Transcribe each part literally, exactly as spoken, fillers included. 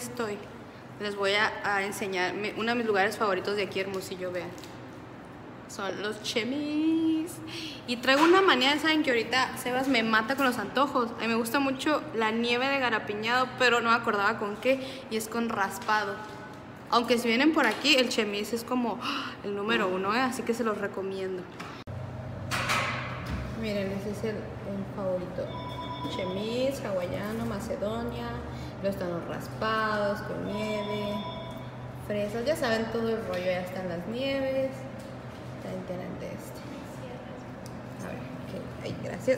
estoy. Les voy a, a enseñar uno de mis lugares favoritos de aquí, Hermosillo, vean. Son los Chemis. Y traigo una manía, saben que ahorita Sebas me mata con los antojos. A mí me gusta mucho la nieve de garapiñado, pero no me acordaba con qué, y es con raspado. Aunque si vienen por aquí, el Chemis es como el número uno, ¿eh? Así que se los recomiendo. Miren, ese es el, el favorito. Chemis, hawaiano, Macedonia. Luego están los raspados con nieve, fresas, ya saben todo el rollo. Ya están las nieves. También tienen de este. A ver, okay. Ay, gracias.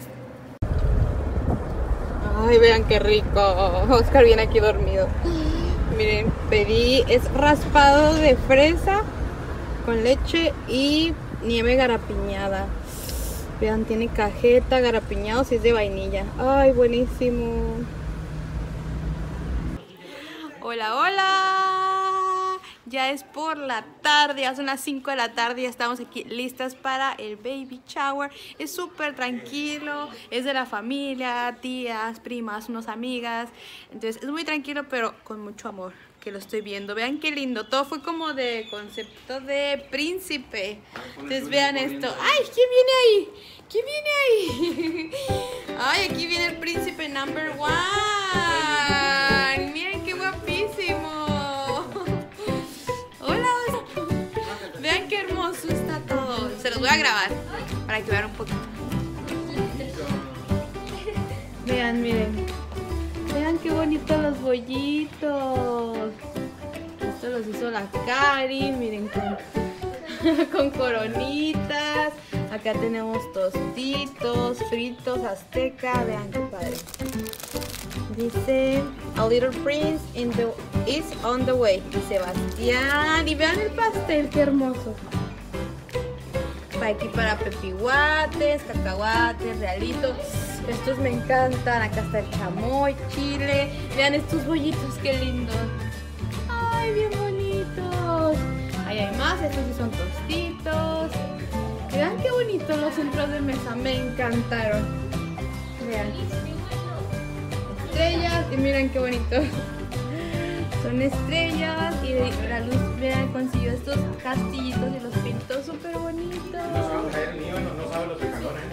Ay, vean qué rico. Oscar viene aquí dormido. Miren, pedí, es raspado de fresa con leche y nieve garapiñada. Vean, tiene cajeta, garapiñado, si es de vainilla. Ay, buenísimo. Hola, hola. Ya es por la tarde, ya son las cinco de la tarde. Ya estamos aquí listas para el baby shower. Es súper tranquilo, es de la familia, tías, primas, unas amigas. Entonces es muy tranquilo, pero con mucho amor, que lo estoy viendo. Vean qué lindo, todo fue como de concepto de príncipe. Entonces vean esto. ¡Ay! ¿Quién viene ahí? ¿Quién viene ahí? ¡Ay! Aquí viene el príncipe number one. Miren qué guapísimo. Hola. Vean qué hermoso está todo. Se los voy a grabar para que vean un poquito. Vean, miren. Vean qué bonitos los bollitos. Esto los hizo la Cari. Miren con, con coronitas. Acá tenemos tostitos, fritos, azteca. Vean qué padre. Dice A Little Prince in the, is on the way. Y Sebastián. Y vean el pastel, qué hermoso. Para aquí para pepihuates, cacahuates, realitos. Estos me encantan. Acá está el chamoy, chile. Vean estos bollitos, qué lindos. Ay, bien bonitos. Ahí hay más, estos sí son tostitos. Vean qué bonitos los centros de mesa, me encantaron. Vean. Estrellas, y miren qué bonitos. Son estrellas y la luz, vean, consiguió estos castillitos y los pintó súper bonitos. No se va a caer el niño, no, no sabe los pecadores.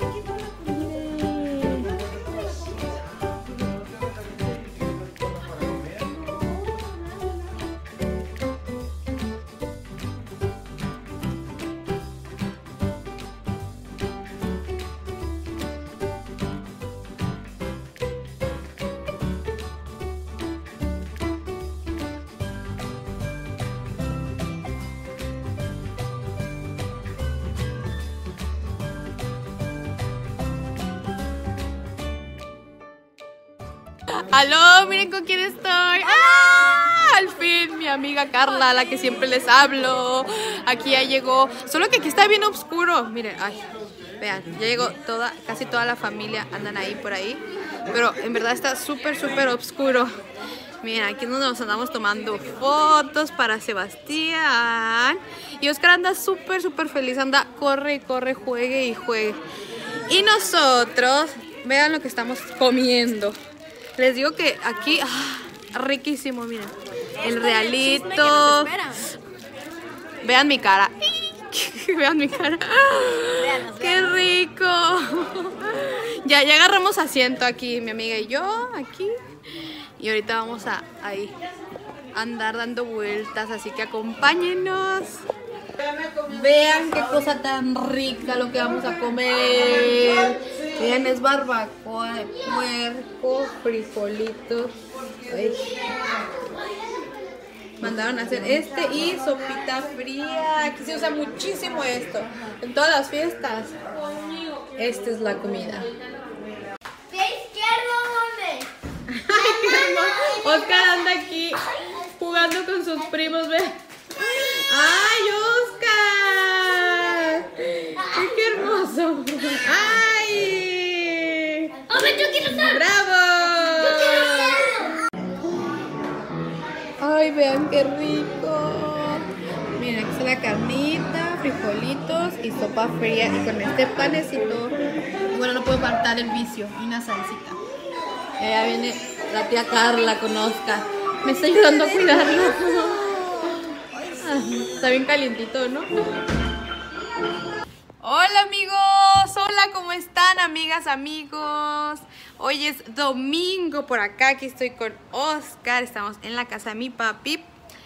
Aló, miren con quién estoy. ¡Ah! Al fin, mi amiga Carla, la que siempre les hablo. Aquí ya llegó. Solo que aquí está bien oscuro. Miren, ay, vean, ya llegó toda, casi toda la familia. Andan ahí por ahí. Pero en verdad está súper, súper oscuro. Miren, aquí nos andamos tomando fotos para Sebastián. Y Oscar anda súper, súper feliz. Anda, corre y corre, juegue y juegue. Y nosotros, vean lo que estamos comiendo. Les digo que aquí, ah, riquísimo, miren. El realito. Vean mi cara. Vean mi cara. ¡Qué rico! Ya, ya agarramos asiento aquí, mi amiga y yo, aquí. Y ahorita vamos a ahí andar dando vueltas, así que acompáñenos. Vean qué cosa tan rica lo que vamos a comer. Vean, es barbacoa de puerco, frijolitos. Ay. Mandaron a hacer este y sopita fría. Aquí se usa muchísimo esto. En todas las fiestas. Esta es la comida. ¿De izquierda dónde? Oscar anda aquí jugando con sus primos, ve. ¡Ay, Oscar! ¡Qué hermoso! ¡Ay! ¡Hombre, yo quiero ser! ¡Bravo! ¡Ay, vean qué rico! Miren, aquí está la carnita, frijolitos y sopa fría. Y con este panecito, bueno, no puedo faltar el vicio y una salsita. Y allá viene la tía Carla con Oscar. Me está ayudando a cuidarlo. Está bien calientito, ¿no? Hola amigos, hola, ¿cómo están amigas, amigos? Hoy es domingo por acá, aquí estoy con Oscar, estamos en la casa de mi papi.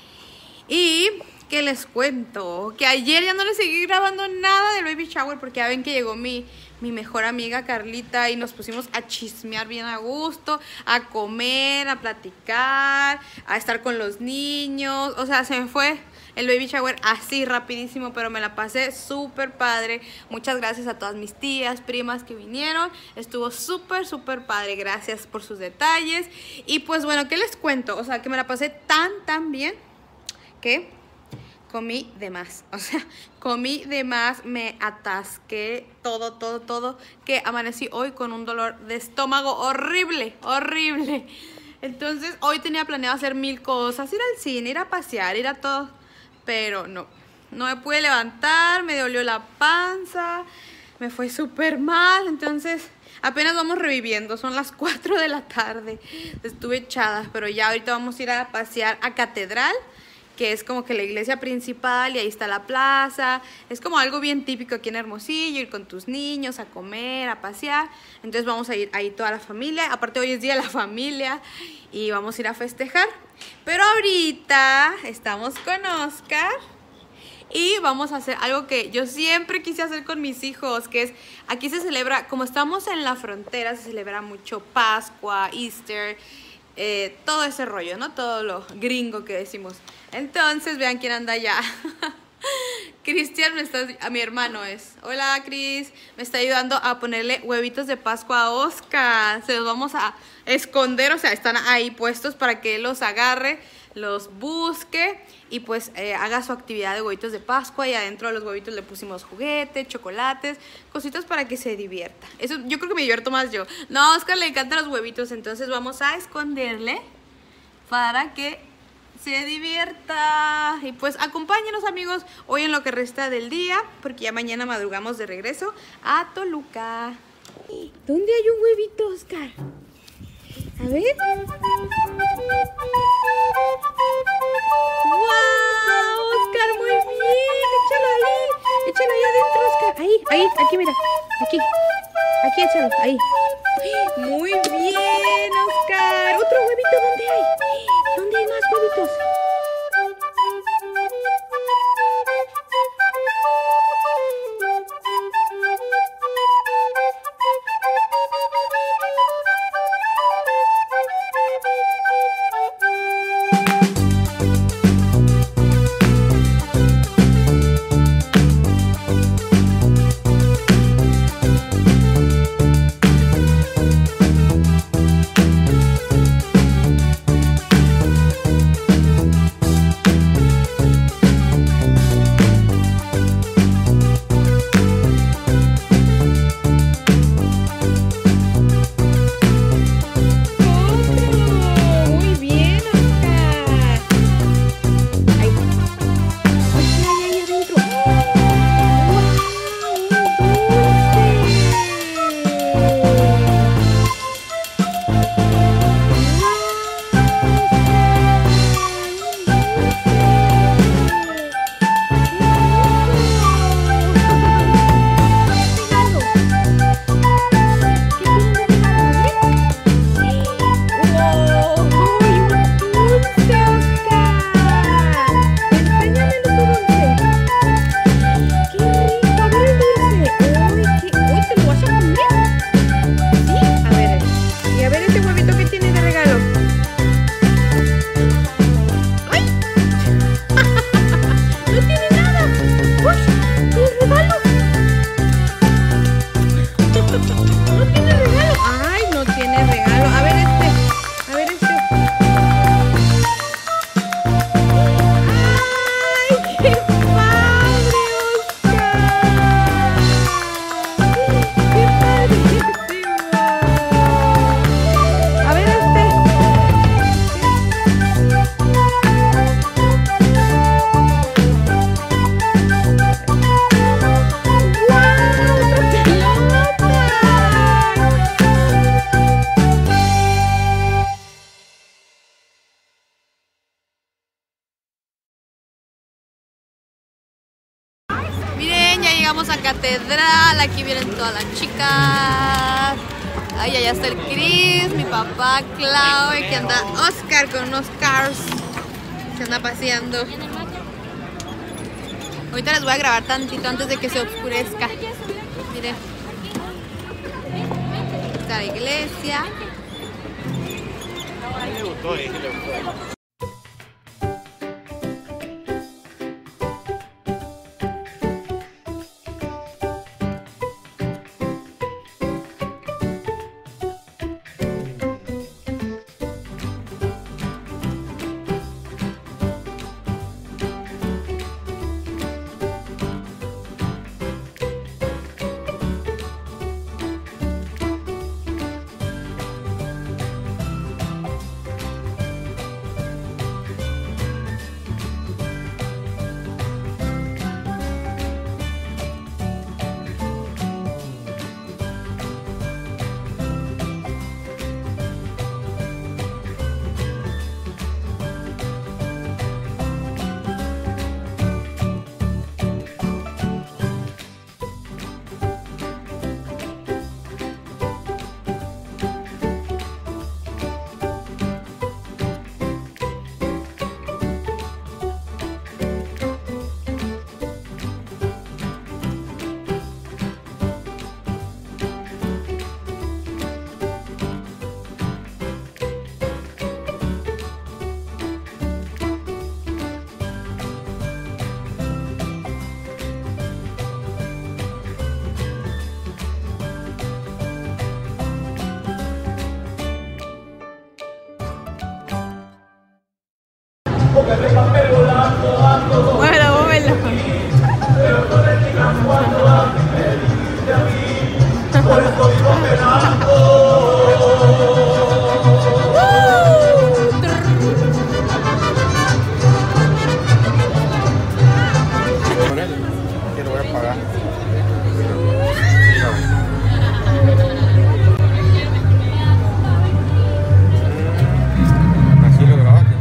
Y que les cuento, que ayer ya no les seguí grabando nada del baby shower porque ya ven que llegó mi, mi mejor amiga Carlita y nos pusimos a chismear bien a gusto, a comer, a platicar, a estar con los niños, o sea, se me fue el baby shower así rapidísimo, pero me la pasé súper padre. Muchas gracias a todas mis tías, primas que vinieron. Estuvo súper, súper padre. Gracias por sus detalles. Y pues bueno, ¿qué les cuento? O sea, que me la pasé tan, tan bien que comí de más. O sea, comí de más, me atasqué todo, todo, todo. Que amanecí hoy con un dolor de estómago horrible, horrible. Entonces, hoy tenía planeado hacer mil cosas. Ir al cine, ir a pasear, ir a todo. Pero no, no me pude levantar, me dolió la panza, me fue súper mal, entonces apenas vamos reviviendo, son las cuatro de la tarde, estuve echada, pero ya ahorita vamos a ir a pasear a Catedral, que es como que la iglesia principal y ahí está la plaza, es como algo bien típico aquí en Hermosillo, ir con tus niños a comer, a pasear, entonces vamos a ir ahí toda la familia, aparte hoy es día de la familia y vamos a ir a festejar, pero ahorita estamos con Oscar y vamos a hacer algo que yo siempre quise hacer con mis hijos, que es, aquí se celebra, como estamos en la frontera, se celebra mucho Pascua, Easter, eh, todo ese rollo, ¿no? Todo lo gringo que decimos. Entonces, vean quién anda allá. Cristian me está, a mi hermano es. Hola, Cris. Me está ayudando a ponerle huevitos de Pascua a Oscar. Se los vamos a esconder, o sea, están ahí puestos para que él los agarre, los busque y pues eh, haga su actividad de huevitos de Pascua. Y adentro de los huevitos le pusimos juguetes, chocolates, cositas para que se divierta. Eso yo creo que me divierto más yo. No, a Oscar le encantan los huevitos, entonces vamos a esconderle para que se divierta. Y pues acompáñenos amigos hoy en lo que resta del día, porque ya mañana madrugamos de regreso a Toluca. ¿Dónde hay un huevito, Oscar? A ver. ¡Wow! Oscar, muy bien. Échalo ahí. Échalo ahí adentro, Oscar. Ahí, ahí, aquí, mira. Aquí. Aquí échalo, ahí. Muy bien, Oscar. Otro huevito, ¿dónde hay? ¿Dónde hay más huevitos? llegamos a Catedral. Aquí vienen todas las chicas. Ay, allá está el Chris, mi papá, Clau, y que anda Oscar con unos cars. Se anda paseando. Ahorita les voy a grabar tantito antes de que se oscurezca. Miren. Está la iglesia. Le gustó, le gustó. Bueno, móvelo. Con él, que lo voy a pagar. Así lo grabaste.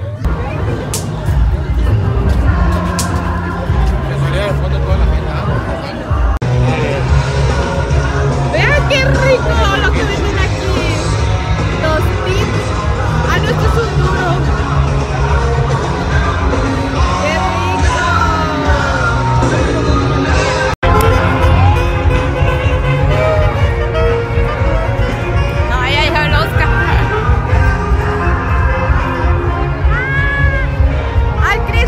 Vean qué rico lo que venden aquí. Los tips. Ah, no, esto es un duro. Qué rico. No, ahí hay el Oscar. Ay, Chris.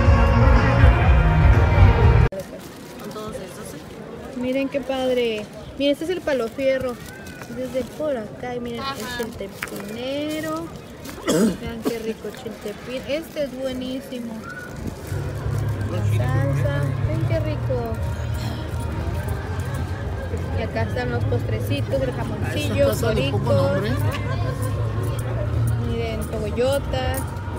Miren qué padre. Miren, este es el palo fierro. Desde por acá. Y miren, este es el chiltepinero. Vean qué rico chiltepín. Este es buenísimo. La salsa. Ven qué rico. Y acá están los postrecitos, el jamoncillo, coricos. Miren, cogollota.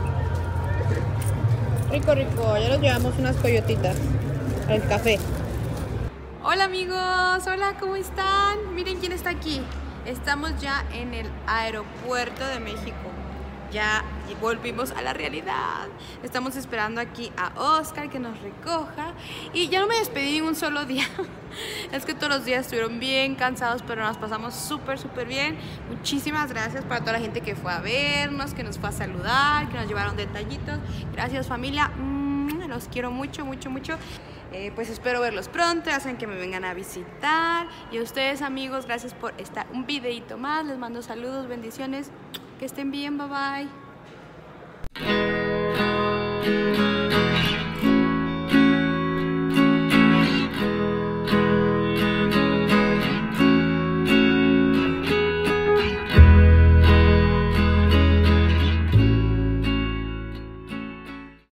Rico, rico. Ya nos llevamos unas coyotitas. El café. Hola amigos, hola, ¿cómo están? Miren quién está aquí. Estamos ya en el aeropuerto de México. Ya volvimos a la realidad. Estamos esperando aquí a Oscar que nos recoja. Y ya no me despedí un solo día. Es que todos los días estuvieron bien cansados, pero nos pasamos súper, súper bien. Muchísimas gracias para toda la gente que fue a vernos, que nos fue a saludar, que nos llevaron detallitos. Gracias familia, los quiero mucho, mucho, mucho. Eh, pues espero verlos pronto, hacen que me vengan a visitar. Y a ustedes amigos, gracias por estar un videito más. Les mando saludos, bendiciones. Que estén bien, bye bye.